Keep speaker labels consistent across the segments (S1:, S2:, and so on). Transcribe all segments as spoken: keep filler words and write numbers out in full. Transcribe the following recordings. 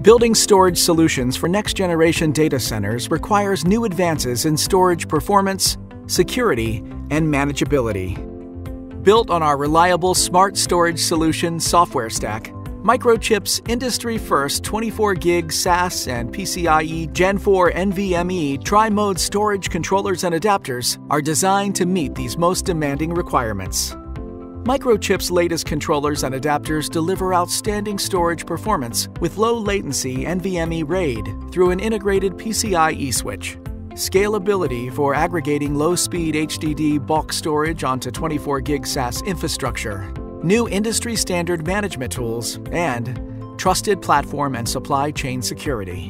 S1: Building storage solutions for next-generation data centers requires new advances in storage performance, security, and manageability. Built on our reliable Smart Storage Solution software stack, Microchip's industry-first twenty-four gig SAS and PCIe Gen four NVMe tri-mode storage controllers and adapters are designed to meet these most demanding requirements. Microchip's latest controllers and adapters deliver outstanding storage performance with low-latency NVMe RAID through an integrated PCIe switch, scalability for aggregating low-speed H D D bulk storage onto twenty-four gig SAS infrastructure, new industry-standard management tools, and trusted platform and supply chain security.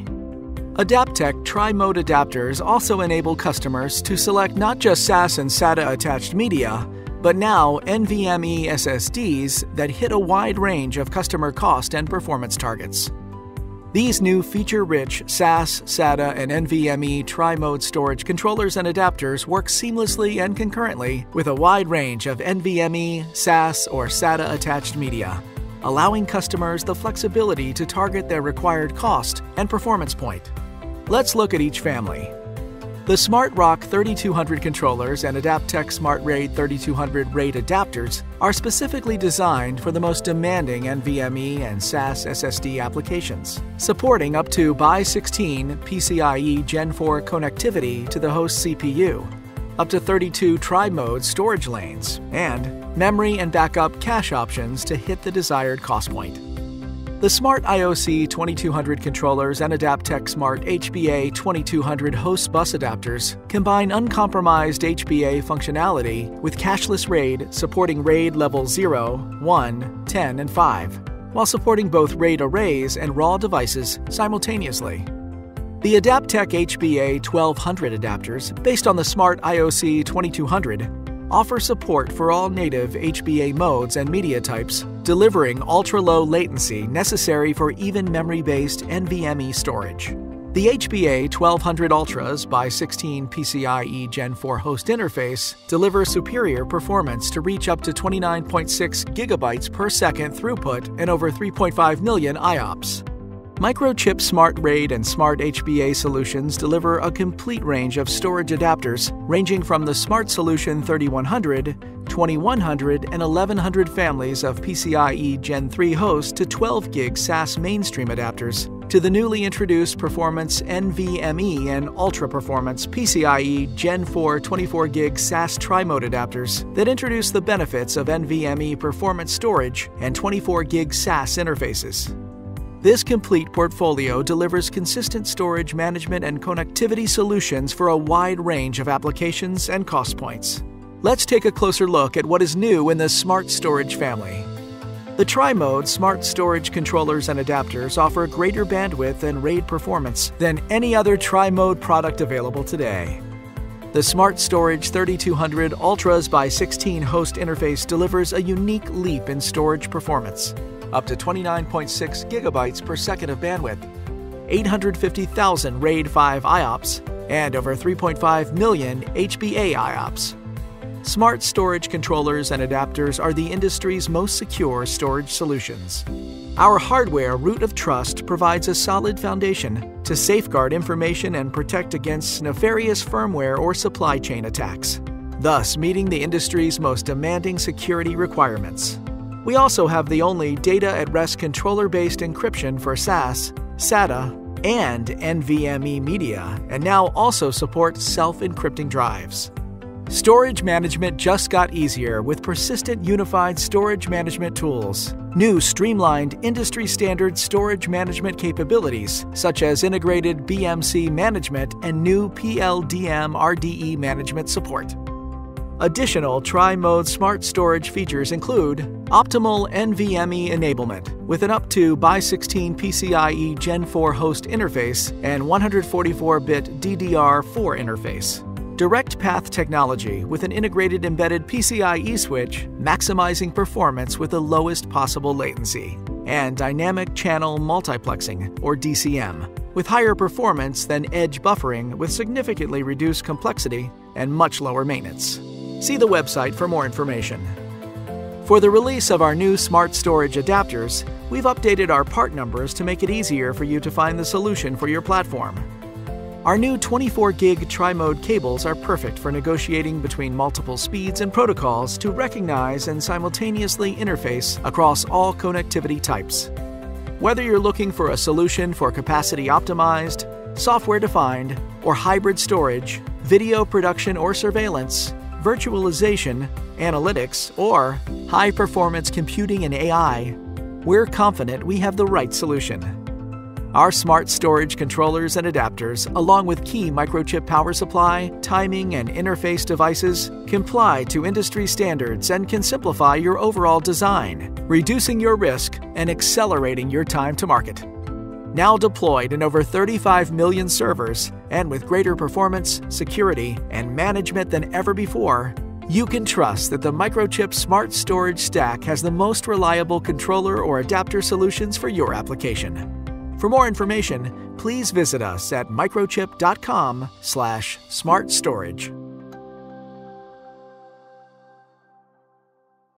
S1: Adaptec tri-mode adapters also enable customers to select not just SAS and SATA-attached media, but now NVMe S S Ds that hit a wide range of customer cost and performance targets. These new feature-rich SAS, SATA, and NVMe tri-mode storage controllers and adapters work seamlessly and concurrently with a wide range of NVMe, SAS, or SATA-attached media, allowing customers the flexibility to target their required cost and performance point. Let's look at each family. The SmartRock thirty-two hundred controllers and Adaptec SmartRAID thirty-two hundred RAID adapters are specifically designed for the most demanding NVMe and SAS S S D applications, supporting up to by sixteen PCIe Gen four connectivity to the host C P U, up to thirty-two tri-mode storage lanes, and memory and backup cache options to hit the desired cost point. The SmartIOC twenty-two hundred controllers and Adaptec Smart H B A twenty-two hundred host bus adapters combine uncompromised H B A functionality with cashless RAID supporting RAID level zero, one, ten, and five, while supporting both RAID arrays and raw devices simultaneously. The Adaptec H B A twelve hundred adapters, based on the SmartIOC twenty-two hundred, offer support for all native H B A modes and media types, delivering ultra-low latency necessary for even memory-based NVMe storage. The H B A twelve hundred Ultras by sixteen PCIe Gen four host interface deliver superior performance to reach up to twenty-nine point six gigabytes per second throughput and over three point five million I O P S. Microchip SmartRAID and Smart H B A solutions deliver a complete range of storage adapters ranging from the Smart Solution thirty-one hundred, twenty-one hundred, and eleven hundred families of PCIe Gen three hosts to twelve gig SAS mainstream adapters, to the newly introduced Performance NVMe and Ultra Performance PCIe Gen four twenty-four gig SAS tri-mode adapters that introduce the benefits of NVMe performance storage and twenty-four gig SAS interfaces. This complete portfolio delivers consistent storage management and connectivity solutions for a wide range of applications and cost points. Let's take a closer look at what is new in the Smart Storage family. The tri-mode Smart Storage controllers and adapters offer greater bandwidth and RAID performance than any other tri-mode product available today. The Smart Storage thirty-two hundred Ultras by sixteen host interface delivers a unique leap in storage performance. Up to twenty-nine point six gigabytes per second of bandwidth, eight hundred fifty thousand RAID five I O P S, and over three point five million H B A I O P S. Smart Storage controllers and adapters are the industry's most secure storage solutions. Our hardware root of trust provides a solid foundation to safeguard information and protect against nefarious firmware or supply chain attacks, thus meeting the industry's most demanding security requirements. We also have the only data-at-rest controller-based encryption for SAS, SATA, and NVMe media, and now also support self-encrypting drives. Storage management just got easier with persistent unified storage management tools, new streamlined industry-standard storage management capabilities such as integrated B M C management and new P L D M R D E management support. Additional tri-mode smart storage features include optimal NVMe enablement with an up to by sixteen PCIe Gen four host interface and one hundred forty-four bit D D R four interface. Direct path technology with an integrated embedded PCIe switch, maximizing performance with the lowest possible latency. And dynamic channel multiplexing, or D C M, with higher performance than edge buffering with significantly reduced complexity and much lower maintenance. See the website for more information. For the release of our new smart storage adapters, We've updated our part numbers to make it easier for you to find the solution for your platform. Our new twenty-four gig tri-mode cables are perfect for negotiating between multiple speeds and protocols to recognize and simultaneously interface across all connectivity types. Whether you're looking for a solution for capacity-optimized, software-defined, or hybrid storage, video production or surveillance, virtualization, analytics, or high-performance computing and A I, we're confident we have the right solution. Our smart storage controllers and adapters, along with key microchip power supply, timing, and interface devices, comply to industry standards and can simplify your overall design, reducing your risk and accelerating your time to market. Now deployed in over thirty-five million servers and with greater performance, security, and management than ever before, you can trust that the Microchip Smart Storage Stack has the most reliable controller or adapter solutions for your application. For more information, please visit us at microchip dot com slash smart storage.